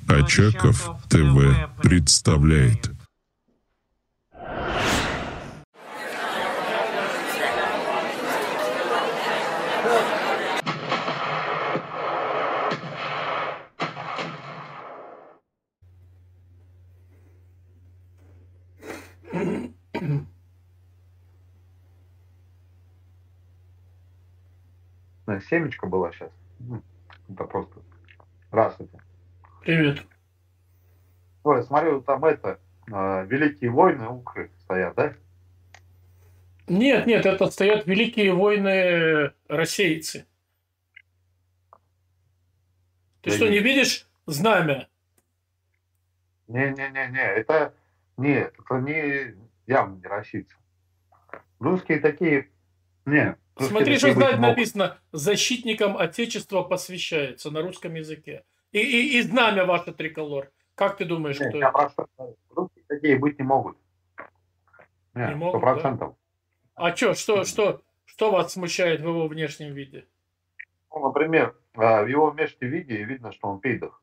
Очаков ТВ представляет. Семечко была сейчас. Это просто. Здравствуйте. Привет. Ой, смотрю, там великие войны укры стоят, да? Нет, это стоят великие воины рассейцы. Ты что, не видишь знамя? Не, это не явно не российцы. Русские такие, не. Смотри, что сзади написано: защитникам Отечества посвящается на русском языке. И знамя ваше триколор. Как ты думаешь, Нет, кто я это? Русские такие быть не могут. Не могут, 100%. Да? А что вас смущает в его внешнем виде? Ну, например, в его внешнем виде видно, что он пидор.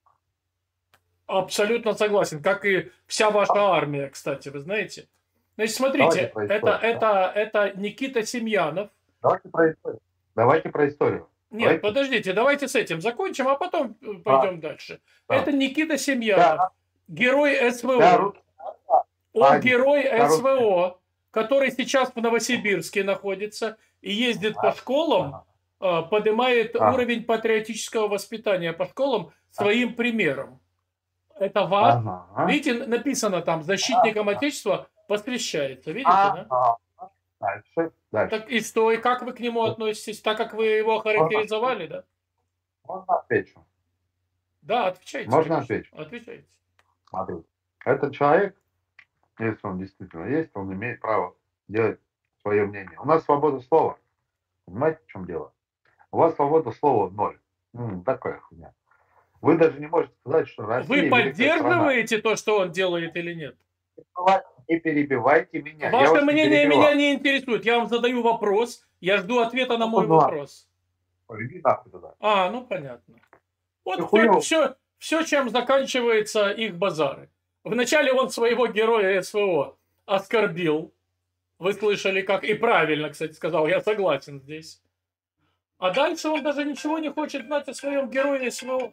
Абсолютно согласен. Как и вся ваша армия, кстати, вы знаете. Значит, смотрите, это Никита Семьянов. Давайте про историю. Нет, подождите, давайте с этим закончим, а потом пойдем дальше. Да. Это Никита Семьянов, герой СВО. Он герой СВО, который сейчас в Новосибирске находится и ездит по школам, поднимает уровень патриотического воспитания по школам своим примером. Это ваш. Видите, написано там: защитникам Отечества посвящается. Видите, да? Дальше. Так и что, и как вы к нему относитесь, так как вы его характеризовали, да? Можно отвечу? Да, отвечайте. Можно ответить? Отвечайте. Смотрите, этот человек, если он действительно есть, он имеет право делать свое мнение. У нас свобода слова. Понимаете, в чем дело? У вас свобода слова 0. Такая хуйня. Вы даже не можете сказать, что Россия... Вы поддерживаете то, что он делает, или нет? Не перебивайте меня. Ваше мнение меня не интересует. Я вам задаю вопрос. Я жду ответа на мой вопрос. Иди нахуй туда. Ну понятно. Вот все, чем заканчивается их базары. Вначале он своего героя СВО оскорбил. Вы слышали, как... И правильно, кстати, сказал. Я согласен здесь. А дальше он даже ничего не хочет знать о своем герое СВО.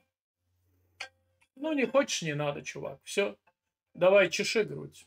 Ну, не хочешь, не надо, чувак. Все. Давай, чеши грудь.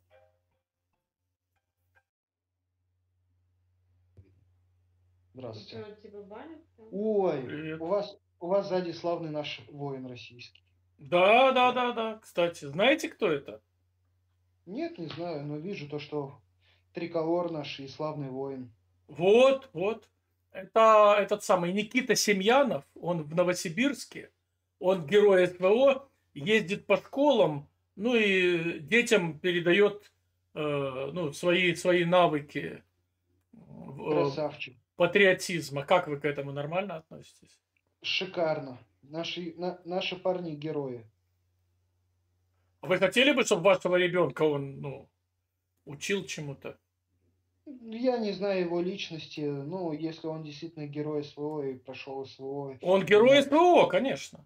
Здравствуйте. Ой, привет. У вас сзади славный наш воин российский. Да. Кстати, знаете, кто это? Нет, не знаю, но вижу то, что триколор наш и славный воин. Вот. Это этот самый Никита Семьянов, он в Новосибирске, он герой СВО, ездит по школам, ну и детям передает свои навыки. Красавчик. Патриотизма. Как вы к этому, нормально относитесь? Шикарно. Наши парни герои. Вы хотели бы, чтобы вашего ребенка он учил чему-то? Я не знаю его личности, но если он действительно герой СВО и прошел СВО... Он герой СВО, конечно.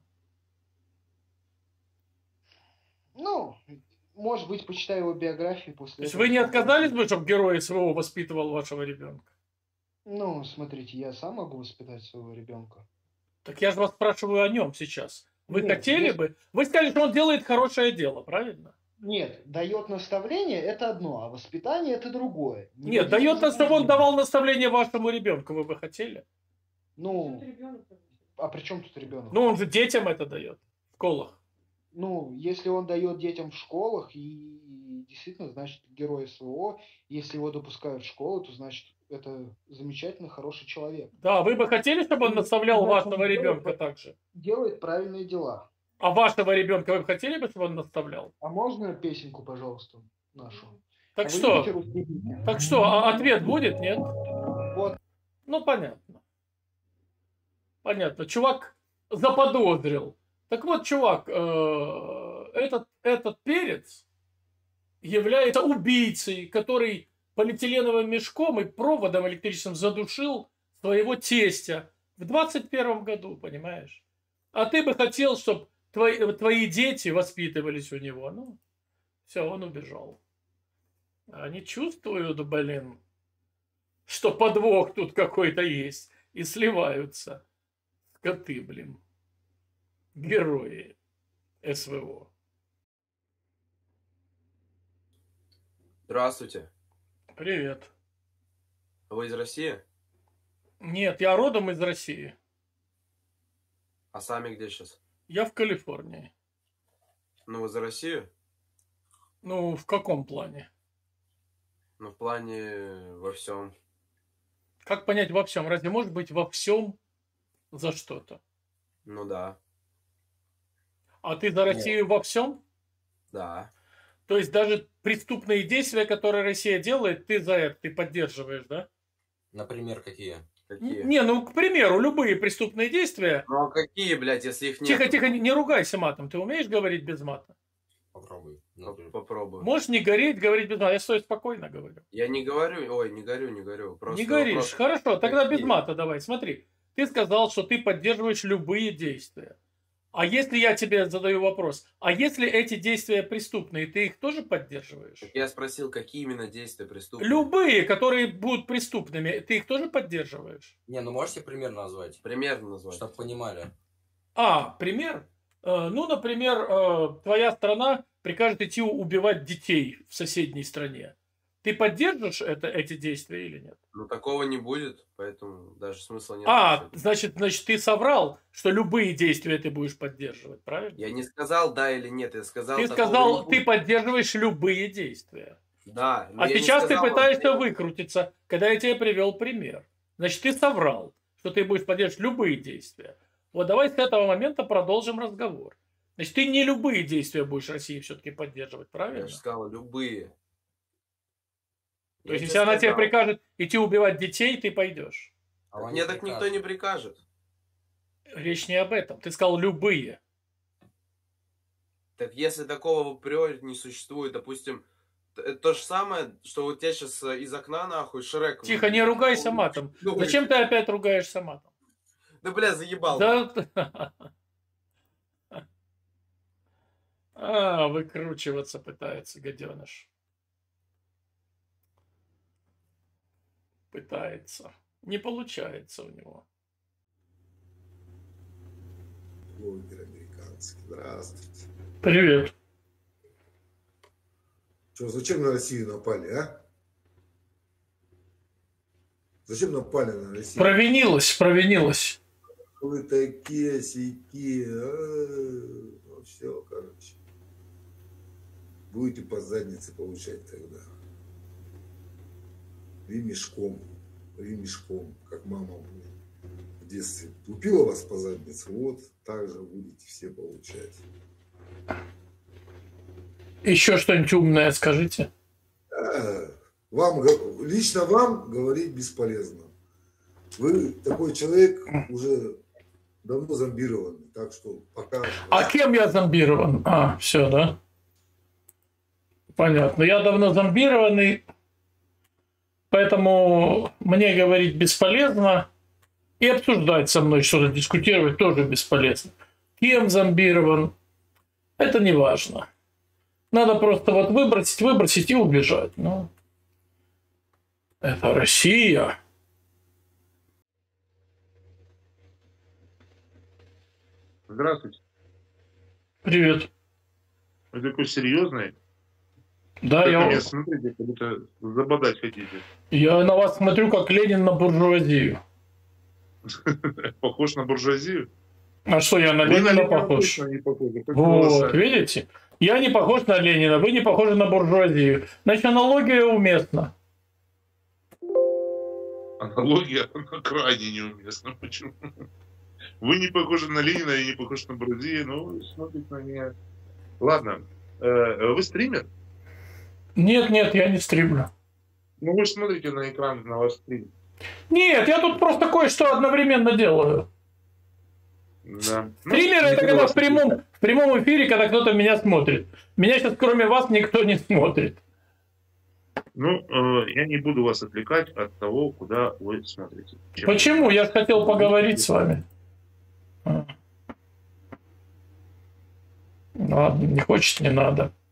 Ну, может быть, почитаю его биографию после этого. То есть вы не отказались бы, чтобы герой СВО воспитывал вашего ребенка? Ну, смотрите, я сам могу воспитать своего ребенка. Так я же вас спрашиваю о нем сейчас. Вы хотели бы? Вы сказали, что он делает хорошее дело, правильно? Нет, дает наставление — это одно, а воспитание — это другое. Нет, дает чтобы он давал наставление вашему ребенку, вы бы хотели? Ну, а при чем тут ребенок? Ну, он же детям это дает в школах. Ну, если он дает детям в школах, и действительно, значит, герой СВО, если его допускают в школу, то значит, это замечательно хороший человек. Да, вы бы хотели, чтобы он наставлял вашего ребенка так же? Делает правильные дела. А вашего ребенка вы бы хотели бы, чтобы он наставлял? А можно песенку, пожалуйста, нашу? Так что? Ответ будет, нет? Вот. Ну, понятно. Понятно. Чувак заподозрил. Так вот, чувак, этот перец является убийцей, который полиэтиленовым мешком и проводом электрическим задушил своего тестя в 21 году, понимаешь? А ты бы хотел, чтобы твои дети воспитывались у него. Ну, все, он убежал. Они чувствуют, блин, что подвох тут какой-то есть. И сливаются. Скоты, блин. Герои СВО. Здравствуйте. Привет. Вы из России? Нет, я родом из России. А сами где сейчас? Я в Калифорнии. Ну, вы за Россию? Ну, в каком плане? Ну, в плане во всем. Как понять во всем? Разве может быть во всем за что-то? Ну да. А ты за Россию во всем? Да. То есть даже преступные действия, которые Россия делает, ты за это, ты поддерживаешь, да? Например, какие? Какие? Не, ну, к примеру, любые преступные действия. Ну, а какие, блядь, если их нет? Тихо, тихо, не ругайся матом. Ты умеешь говорить без мата? Попробуй. Попробуй. Можешь не гореть, говорить без мата. Я стой спокойно говорю. Я не говорю, ой, не горю. Просто не горишь. вопрос... Хорошо, тогда Какие? без мата давай. Смотри, ты сказал, что ты поддерживаешь любые действия. А если я тебе задаю вопрос, а если эти действия преступные, ты их тоже поддерживаешь? Я спросил, какие именно действия преступные? Любые, которые будут преступными, ты их тоже поддерживаешь? Не, ну можете пример назвать? Примерно назвать. Чтобы понимали. Пример? Ну, например, твоя страна прикажет идти убивать детей в соседней стране. Ты поддержишь эти действия или нет? Ну, такого не будет, поэтому даже смысла нет. Значит, ты соврал, что любые действия ты будешь поддерживать, правильно? Я не сказал да или нет, я сказал... Ты сказал, ты поддерживаешь любые действия. Да. А сейчас ты пытаешься выкрутиться, когда я тебе привел пример. Значит, ты соврал, что ты будешь поддерживать любые действия. Вот давай с этого момента продолжим разговор. Значит, ты не любые действия будешь России все-таки поддерживать, правильно? Я же сказал, любые. То есть, если она тебе прикажет идти убивать детей, ты пойдешь. Мне так никто не прикажет. Речь не об этом. Ты сказал любые. Так если такого в априори не существует, допустим, то же самое, что вот тебя сейчас из окна нахуй Шрек... Тихо, не ругайся матом. Зачем ты опять ругаешься матом? Да, бля, заебал. Да. Выкручиваться пытается гаденыш. Пытается. Не получается у него. Блогер американский. Здравствуйте. Привет. Что, зачем на Россию напали, а? Зачем напали на Россию? Провинилась. Вы такие, сяки. Ну, все, короче. Будете по заднице получать тогда. Ремешком, как мама в детстве лупила вас по заднице, вот так же будете все получать. Еще что-нибудь умное скажите. Лично вам говорить бесполезно. Вы такой человек уже давно зомбированный, так что пока... А кем я зомбирован? Все, да? Понятно. Я давно зомбированный, поэтому мне говорить бесполезно, и обсуждать со мной что-то, дискутировать тоже бесполезно. Кем зомбирован, это не важно. Надо просто вот выбросить и убежать. Ну, это Россия. Здравствуйте. Привет. Вы такой серьезный? Да, как вы меня смотрите, как будто забодать хотите. Я на вас смотрю, как Ленин на буржуазию. Похож на буржуазию? А что, я на Ленина похож? Вот, видите? Я не похож на Ленина, вы не похожи на буржуазию. Значит, аналогия уместна. Аналогия, она крайне неуместна. Почему? Вы не похожи на Ленина, я не похож на буржуазию, но вы смотрите на меня. Ладно, вы стример? Нет, я не стримлю. Ну вы же смотрите на экран, на ваш стрим. Нет, я тут просто кое-что одновременно делаю. Да. Стример это когда в прямом эфире, когда кто-то меня смотрит. Меня сейчас кроме вас никто не смотрит. Ну, я не буду вас отвлекать от того, куда вы смотрите. Почему? Я хотел поговорить с вами. Ладно, не хочет, не надо.